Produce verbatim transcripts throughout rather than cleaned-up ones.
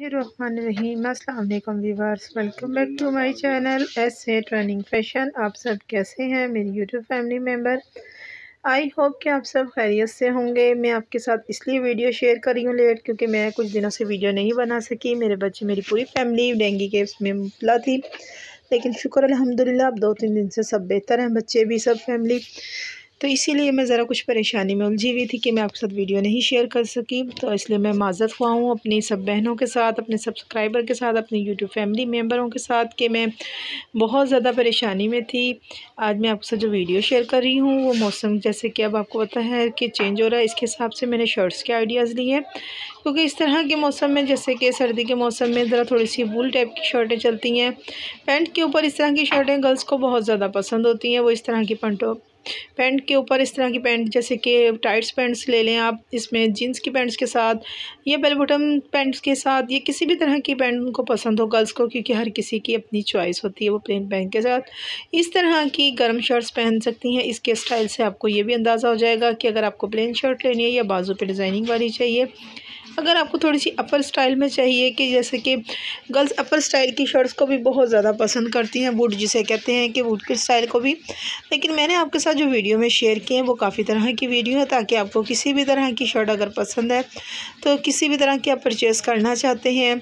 बिस्मिल्लाहिर्रहमानिर्रहीम। अस्सलाम वालेकुम viewers, welcome back to my channel S A training fashion. आप सब कैसे हैं मेरी YouTube family member? I hope कि आप सब खैरियत से होंगे। मैं आपके साथ इसलिए वीडियो शेयर कर रही हूँ लेट, क्योंकि मैं कुछ दिनों से वीडियो नहीं बना सकी। मेरे बच्चे, मेरी पूरी फैमिली डेंगू के उसमें मुबतला थी, लेकिन शुक्र अल्हम्दुलिल्लाह अब दो तीन दिन से सब बेहतर हैं, बच्चे भी सब फैमिली। तो इसीलिए मैं ज़रा कुछ परेशानी में उलझी हुई थी कि मैं आपके साथ वीडियो नहीं शेयर कर सकी। तो इसलिए मैं माज़रत हुआ हूँ अपनी सब बहनों के साथ, अपने सब्सक्राइबर के साथ, अपनी यूट्यूब फैमिली मेम्बरों के साथ कि मैं बहुत ज़्यादा परेशानी में थी। आज मैं आपके साथ जो वीडियो शेयर कर रही हूँ वो मौसम जैसे कि अब आपको पता है कि चेंज हो रहा है, इसके हिसाब से मैंने शर्ट्स के आइडियाज़ लिए हैं। क्योंकि इस तरह के मौसम में, जैसे कि सर्दी के मौसम में ज़रा थोड़ी सी वूल टाइप की शर्टें चलती हैं। पैंट के ऊपर इस तरह की शर्टें गर्ल्स को बहुत ज़्यादा पसंद होती हैं। वो इस तरह की पैंटों पैंट के ऊपर इस तरह की पैंट, जैसे कि टाइट्स पैंट्स ले लें आप, इसमें जीन्स की पैंट्स के साथ या बेल बॉटम पैंट्स के साथ, ये किसी भी तरह की पैंट उनको पसंद हो गर्ल्स को, क्योंकि हर किसी की अपनी चॉइस होती है। वो प्लेन पैंट के साथ इस तरह की गर्म शर्ट्स पहन सकती हैं। इसके स्टाइल से आपको ये भी अंदाज़ा हो जाएगा कि अगर आपको प्लेन शर्ट लेनी है या बाजू पे डिज़ाइनिंग वाली चाहिए। अगर आपको थोड़ी सी अपर स्टाइल में चाहिए, कि जैसे कि गर्ल्स अपर स्टाइल की शर्ट्स को भी बहुत ज़्यादा पसंद करती हैं, वुड जिसे कहते हैं, कि वुड के स्टाइल को भी। लेकिन मैंने आपके साथ जो वीडियो में शेयर किए हैं वो काफ़ी तरह की वीडियो है, ताकि आपको किसी भी तरह की शर्ट अगर पसंद है तो किसी भी तरह की आप परचेज़ करना चाहते हैं,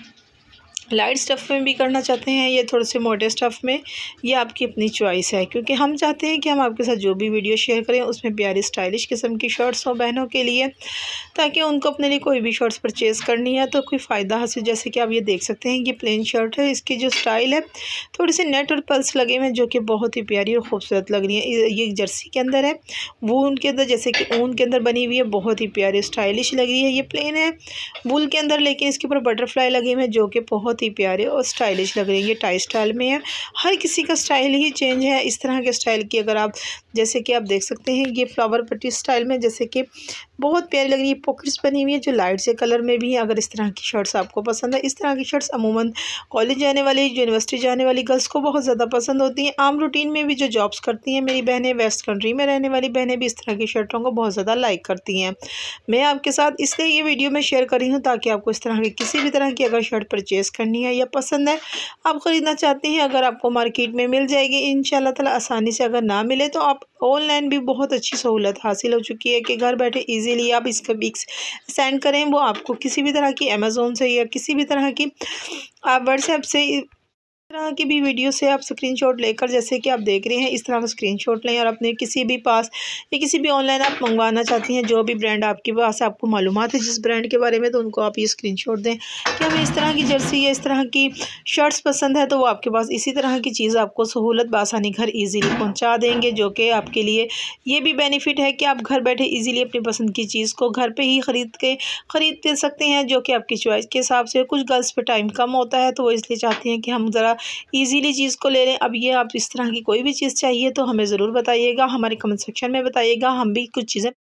लाइट स्टफ़ में भी करना चाहते हैं या थोड़े से मोटे स्टफ़ में, ये आपकी अपनी चॉइस है। क्योंकि हम चाहते हैं कि हम आपके साथ जो भी वीडियो शेयर करें उसमें प्यारी स्टाइलिश किस्म की शर्ट्स हों बहनों के लिए, ताकि उनको अपने लिए कोई भी शर्ट्स परचेज़ करनी है तो कोई फ़ायदा हासिल। जैसे कि आप ये देख सकते हैं, ये प्लेन शर्ट है, इसकी जो स्टाइल है थोड़ी सी नेट और पल्स लगे हुए हैं, जो कि बहुत ही प्यारी और ख़ूबसूरत लग रही है। ये जर्सी के अंदर है, वूल के अंदर, जैसे कि ऊन के अंदर बनी हुई है, बहुत ही प्यारी स्टाइलिश लग रही है। ये प्लेन है वूल के अंदर, लेकिन इसके ऊपर बटरफ्लाई लगे हुए हैं, जो कि बहुत ही प्यारे और स्टाइलिश लग रही है। ये टाई स्टाइल में है, हर किसी का स्टाइल ही चेंज है। इस तरह के स्टाइल की अगर आप, जैसे कि आप देख सकते हैं, ये फ्लावर पट्टी स्टाइल में, जैसे कि बहुत प्यारी लग रही है। पॉकेट्स बनी हुई है जो लाइट से कलर में भी है। अगर इस तरह की शर्ट्स आपको पसंद है, इस तरह की शर्ट्स अमूमन कॉलेज जाने वाली, यूनिवर्सिटी जाने वाली गर्ल्स को बहुत ज़्यादा पसंद होती हैं। आम रूटीन में भी जो जॉब्स करती हैं मेरी बहनें, वेस्ट कंट्री में रहने वाली बहनें भी इस तरह की शर्टों को बहुत ज़्यादा लाइक करती हैं। मैं आपके साथ इसलिए ये वीडियो में शेयर कर रही हूँ, ताकि आपको इस तरह की किसी भी तरह की अगर शर्ट परचेज़ करनी है या पसंद है, आप ख़रीदना चाहते हैं, अगर आपको मार्केट में मिल जाएगी इंशाल्लाह ताला आसानी से। अगर ना मिले तो आप ऑनलाइन भी बहुत अच्छी सहूलत हासिल हो चुकी है कि घर बैठे इजीली आप इसका पिक्स सेंड करें, वो आपको किसी भी तरह की अमेज़ोन से या किसी भी तरह की आप व्हाट्सएप से, तरह की भी वीडियो से आप स्क्रीनशॉट लेकर, जैसे कि आप देख रहे हैं, इस तरह का स्क्रीनशॉट लें और अपने किसी भी पास या किसी भी ऑनलाइन आप मंगवाना चाहती हैं, जो भी ब्रांड आपके पास आपको मालूमात है जिस ब्रांड के बारे में, तो उनको आप ये स्क्रीनशॉट दें कि हमें इस तरह की जर्सी या इस तरह की शर्ट्स पसंद है, तो वो आपके पास इसी तरह की चीज़ आपको सहूलत बासानी घर ईज़िली पहुँचा देंगे। जो कि आपके लिए ये भी बेनिफिट है कि आप घर बैठे ईज़िली अपनी पसंद की चीज़ को घर पर ही ख़रीद के ख़रीद दे सकते हैं, जो कि आपकी चॉइस के हिसाब से। कुछ गर्ल्स पर टाइम कम होता है, तो वो इसलिए चाहती हैं कि हम ज़रा ईज़िली चीज़ को ले लें। अब ये आप इस तरह की कोई भी चीज़ चाहिए तो हमें ज़रूर बताइएगा, हमारे कमेंट सेक्शन में बताइएगा, हम भी कुछ चीज़ें